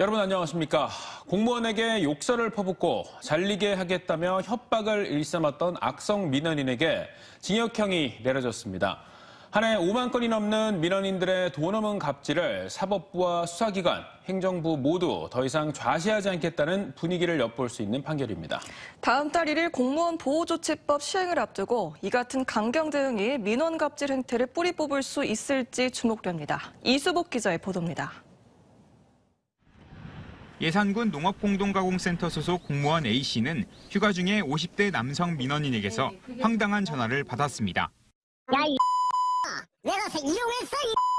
여러분 안녕하십니까. 공무원에게 욕설을 퍼붓고 잘리게 하겠다며 협박을 일삼았던 악성 민원인에게 징역형이 내려졌습니다. 한 해 5만 건이 넘는 민원인들의 돈 없는 갑질을 사법부와 수사기관, 행정부 모두 더 이상 좌시하지 않겠다는 분위기를 엿볼 수 있는 판결입니다. 다음 달 1일 공무원 보호조치법 시행을 앞두고 이 같은 강경 대응이 민원 갑질 행태를 뿌리 뽑을 수 있을지 주목됩니다. 이수복 기자의 보도입니다. 예산군 농업공동가공센터 소속 공무원 A씨는 휴가 중에 50대 남성 민원인에게서 황당한 전화를 받았습니다. 야, 내가 이용했어,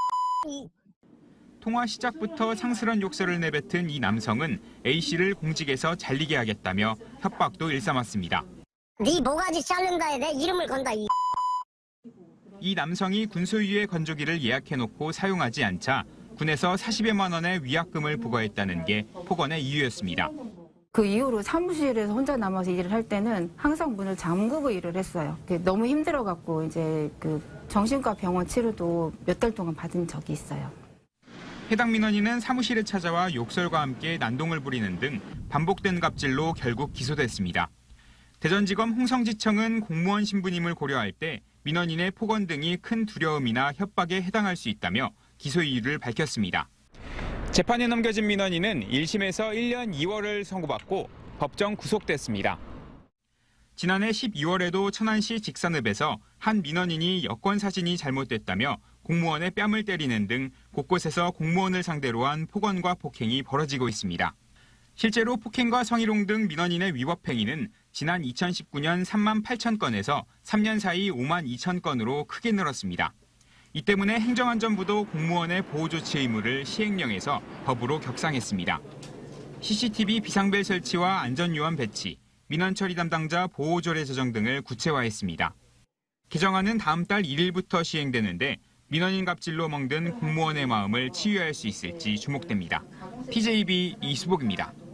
통화 시작부터 상스런 욕설을 내뱉은 이 남성은 A씨를 공직에서 잘리게 하겠다며 협박도 일삼았습니다. 네 모가지 자른다에 내 이름을 건다, 이 남성이 군소유의 건조기를 예약해놓고 사용하지 않자 군에서 40여만 원의 위약금을 부과했다는 게 폭언의 이유였습니다. 그 이후로 사무실에서 혼자 남아서 일을 할 때는 항상 문을 잠그고 일을 했어요. 너무 힘들어갖고 이제 그 정신과 병원 치료도 몇 달 동안 받은 적이 있어요. 해당 민원인은 사무실에 찾아와 욕설과 함께 난동을 부리는 등 반복된 갑질로 결국 기소됐습니다. 대전지검 홍성지청은 공무원 신분임을 고려할 때 민원인의 폭언 등이 큰 두려움이나 협박에 해당할 수 있다며 기소 이유를 밝혔습니다. 재판에 넘겨진 민원인은 1심에서 1년 2월을 선고받고 법정 구속됐습니다. 지난해 12월에도 천안시 직산읍에서 한 민원인이 여권 사진이 잘못됐다며 공무원의 뺨을 때리는 등 곳곳에서 공무원을 상대로 한 폭언과 폭행이 벌어지고 있습니다. 실제로 폭행과 성희롱 등 민원인의 위법 행위는 지난 2019년 3만 8천 건에서 3년 사이 5만 2천 건으로 크게 늘었습니다. 이 때문에 행정안전부도 공무원의 보호조치 의무를 시행령에서 법으로 격상했습니다. CCTV 비상벨 설치와 안전요원 배치, 민원 처리 담당자 보호조례 제정 등을 구체화했습니다. 개정안은 다음 달 1일부터 시행되는데 민원인 갑질로 멍든 공무원의 마음을 치유할 수 있을지 주목됩니다. TJB 이수복입니다.